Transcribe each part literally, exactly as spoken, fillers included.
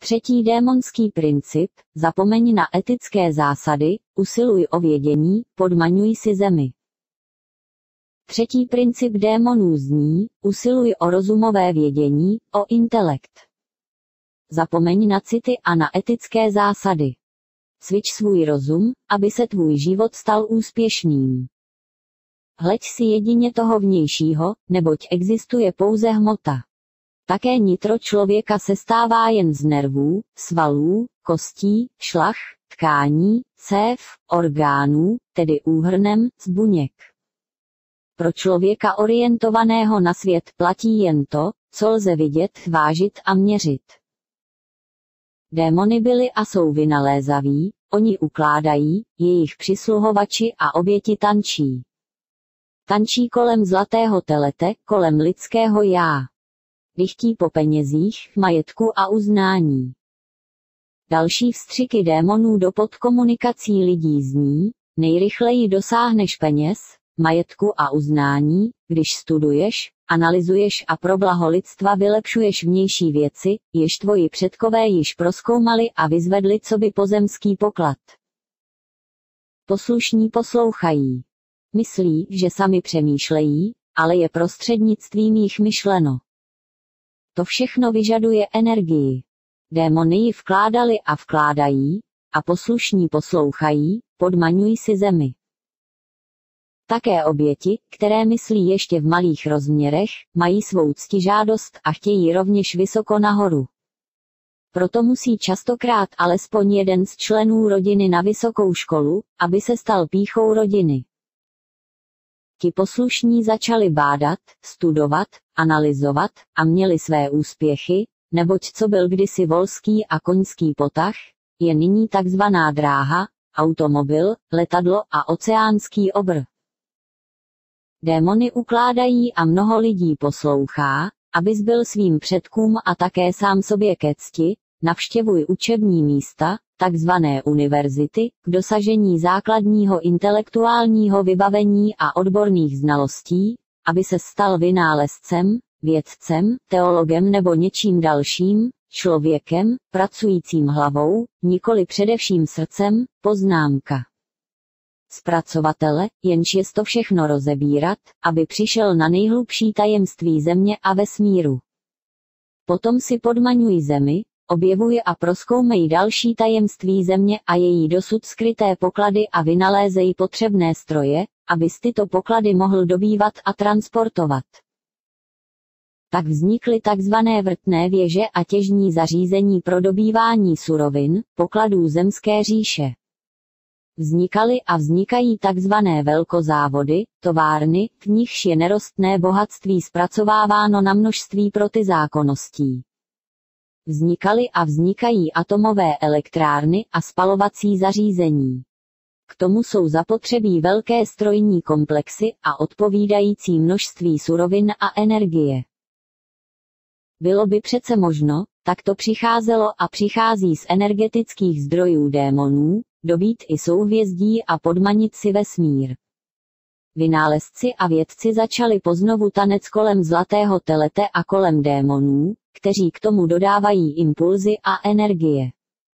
Třetí démonský princip, zapomeň na etické zásady, usiluj o vědění, podmaňuj si zemi. Třetí princip démonů zní, usiluj o rozumové vědění, o intelekt. Zapomeň na city a na etické zásady. Cvič svůj rozum, aby se tvůj život stal úspěšným. Hleď si jedině toho vnějšího, neboť existuje pouze hmota. Také nitro člověka sestává jen z nervů, svalů, kostí, šlach, tkání, cév, orgánů, tedy úhrnem, z buněk. Pro člověka orientovaného na svět platí jen to, co lze vidět, vážit a měřit. Démoni byli a jsou vynalézaví, oni ukládají, jejich přisluhovači a oběti tančí. Tančí kolem zlatého telete, kolem lidského já. Dychtí po penězích, majetku a uznání. Další vstřiky démonů do podkomunikací lidí zní, nejrychleji dosáhneš peněz, majetku a uznání, když studuješ, analyzuješ a pro blaho lidstva vylepšuješ vnější věci, jež tvoji předkové již prozkoumali a vyzvedli coby pozemský poklad. Poslušní poslouchají. Myslí, že sami přemýšlejí, ale je prostřednictvím jich myšleno. To všechno vyžaduje energii. Démony ji vkládali a vkládají, a poslušní poslouchají, podmaňují si zemi. Také oběti, které myslí ještě v malých rozměrech, mají svou ctižádost a chtějí rovněž vysoko nahoru. Proto musí častokrát alespoň jeden z členů rodiny na vysokou školu, aby se stal pýchou rodiny. Ti poslušní začali bádat, studovat, analyzovat a měli své úspěchy, neboť co byl kdysi volský a koňský potah, je nyní takzvaná dráha, automobil, letadlo a oceánský obr. Démony ukládají a mnoho lidí poslouchá, aby zbyl svým předkům a také sám sobě ke cti, navštěvuj učební místa, takzvané univerzity, k dosažení základního intelektuálního vybavení a odborných znalostí, aby se stal vynálezcem, vědcem, teologem nebo něčím dalším, člověkem, pracujícím hlavou, nikoli především srdcem, poznámka. Zpracovatele, jenž jest to všechno rozebírat, aby přišel na nejhlubší tajemství země a vesmíru. Potom si podmaňuj zemi, objevuj a prozkoumej další tajemství země a její dosud skryté poklady a vynalézej potřebné stroje, abys tyto poklady mohl dobývat a transportovat. Tak vznikly takzvané vrtné věže a těžní zařízení pro dobývání surovin, pokladů zemské říše. Vznikaly a vznikají takzvané velkozávody, továrny, v nichž je nerostné bohatství zpracováváno na množství protizákonností. Vznikaly a vznikají atomové elektrárny a spalovací zařízení. K tomu jsou zapotřebí velké strojní komplexy a odpovídající množství surovin a energie. Bylo by přece možno, tak to přicházelo a přichází z energetických zdrojů démonů, dobít i souhvězdí a podmanit si vesmír. Vynálezci a vědci začali poznovu tanec kolem zlatého telete a kolem démonů, kteří k tomu dodávají impulzy a energie.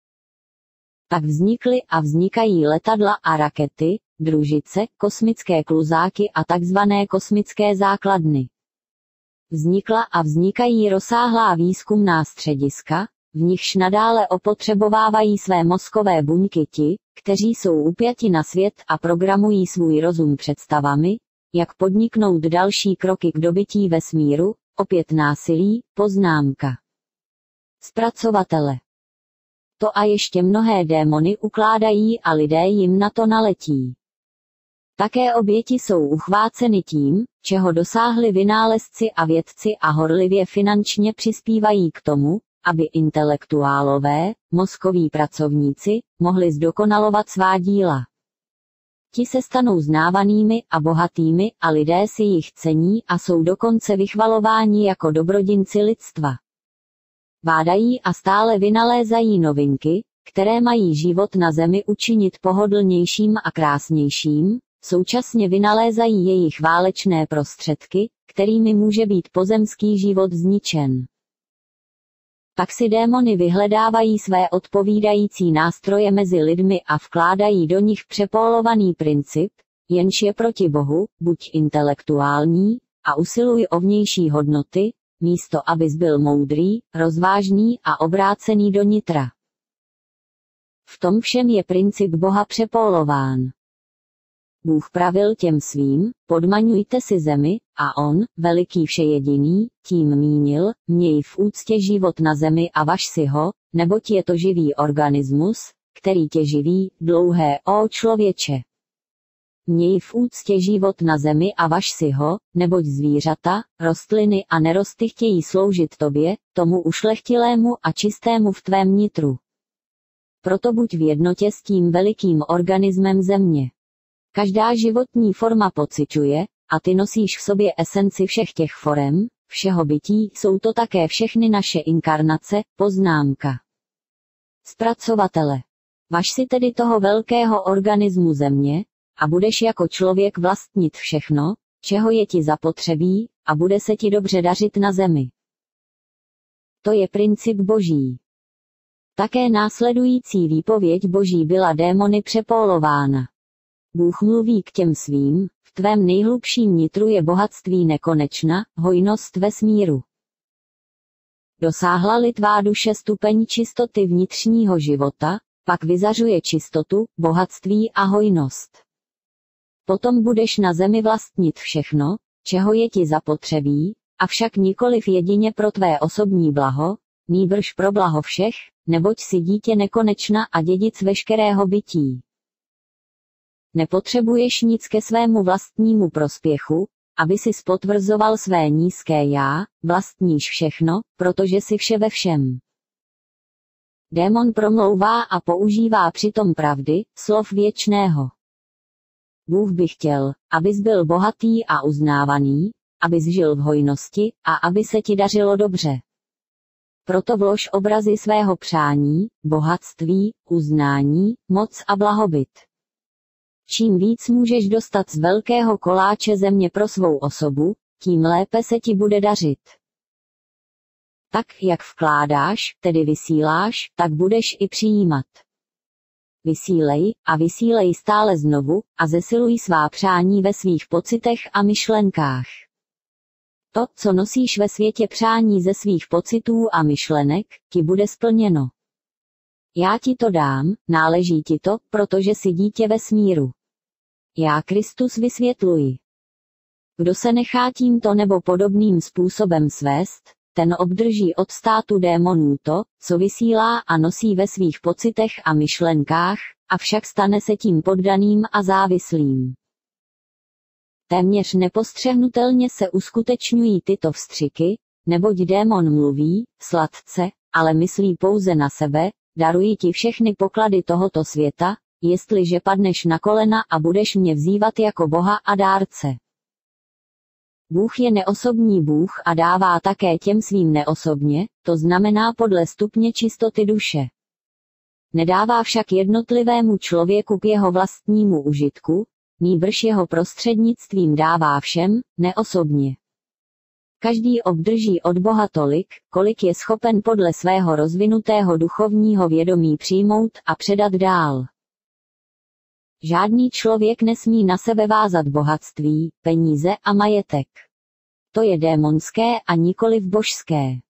Tak vznikly a vznikají letadla a rakety, družice, kosmické kluzáky a takzvané kosmické základny. Vznikla a vznikají rozsáhlá výzkumná střediska, v nichž nadále opotřebovávají své mozkové buňky ti, kteří jsou upjati na svět a programují svůj rozum představami, jak podniknout další kroky k dobytí vesmíru, opět násilí, poznámka. Zpracovatele. To a ještě mnohé démony ukládají a lidé jim na to naletí. Také oběti jsou uchváceny tím, čeho dosáhli vynálezci a vědci a horlivě finančně přispívají k tomu, aby intelektuálové, mozkoví pracovníci, mohli zdokonalovat svá díla. Ti se stanou znávanými a bohatými a lidé si jich cení a jsou dokonce vychvalováni jako dobrodinci lidstva. Bádají a stále vynalézají novinky, které mají život na zemi učinit pohodlnějším a krásnějším, současně vynalézají jejich válečné prostředky, kterými může být pozemský život zničen. Pak si démoni vyhledávají své odpovídající nástroje mezi lidmi a vkládají do nich přepólovaný princip, jenž je proti Bohu, buď intelektuální, a usiluj o vnější hodnoty, místo abys byl moudrý, rozvážný a obrácený do nitra. V tom všem je princip Boha přepólován. Bůh pravil těm svým, podmaňujte si zemi, a on, veliký všejediný, tím mínil, měj v úctě život na zemi a važ si ho, neboť je to živý organismus, který tě živí, dlouhé ó člověče. Měj v úctě život na zemi a važ si ho, neboť zvířata, rostliny a nerosty chtějí sloužit tobě, tomu ušlechtilému a čistému v tvém nitru. Proto buď v jednotě s tím velikým organismem země. Každá životní forma pociťuje, a ty nosíš v sobě esenci všech těch forem, všeho bytí, jsou to také všechny naše inkarnace, poznámka. Zpracovatele. Važ si tedy toho velkého organismu země, a budeš jako člověk vlastnit všechno, čeho je ti zapotřebí, a bude se ti dobře dařit na zemi. To je princip Boží. Také následující výpověď Boží byla démony přepólována. Bůh mluví k těm svým, v tvém nejhlubším nitru je bohatství nekonečna, hojnost vesmíru. Dosáhla-li tvá duše stupeň čistoty vnitřního života, pak vyzařuje čistotu, bohatství a hojnost. Potom budeš na zemi vlastnit všechno, čeho je ti zapotřebí, avšak nikoliv jedině pro tvé osobní blaho, nýbrž pro blaho všech, neboť si dítě nekonečna a dědic veškerého bytí. Nepotřebuješ nic ke svému vlastnímu prospěchu, aby si spotvrzoval své nízké já, vlastníš všechno, protože jsi vše ve všem. Démon promlouvá a používá přitom pravdy, slov věčného. Bůh by chtěl, abys byl bohatý a uznávaný, abys žil v hojnosti a aby se ti dařilo dobře. Proto vlož obrazy svého přání, bohatství, uznání, moc a blahobyt. Čím víc můžeš dostat z velkého koláče země pro svou osobu, tím lépe se ti bude dařit. Tak, jak vkládáš, tedy vysíláš, tak budeš i přijímat. Vysílej, a vysílej stále znovu, a zesiluj svá přání ve svých pocitech a myšlenkách. To, co nosíš ve světě přání ze svých pocitů a myšlenek, ti bude splněno. Já ti to dám, náleží ti to, protože jsi dítě vesmíru. Já Kristus vysvětluji. Kdo se nechá tímto nebo podobným způsobem svést, ten obdrží od státu démonů to, co vysílá a nosí ve svých pocitech a myšlenkách, avšak stane se tím poddaným a závislým. Téměř nepostřehnutelně se uskutečňují tyto vstřiky, neboť démon mluví, sladce, ale myslí pouze na sebe, daruji ti všechny poklady tohoto světa, jestliže padneš na kolena a budeš mě vzývat jako Boha a dárce. Bůh je neosobní Bůh a dává také těm svým neosobně, to znamená podle stupně čistoty duše. Nedává však jednotlivému člověku k jeho vlastnímu užitku, nýbrž jeho prostřednictvím dává všem, neosobně. Každý obdrží od Boha tolik, kolik je schopen podle svého rozvinutého duchovního vědomí přijmout a předat dál. Žádný člověk nesmí na sebe vázat bohatství, peníze a majetek. To je démonské a nikoliv božské.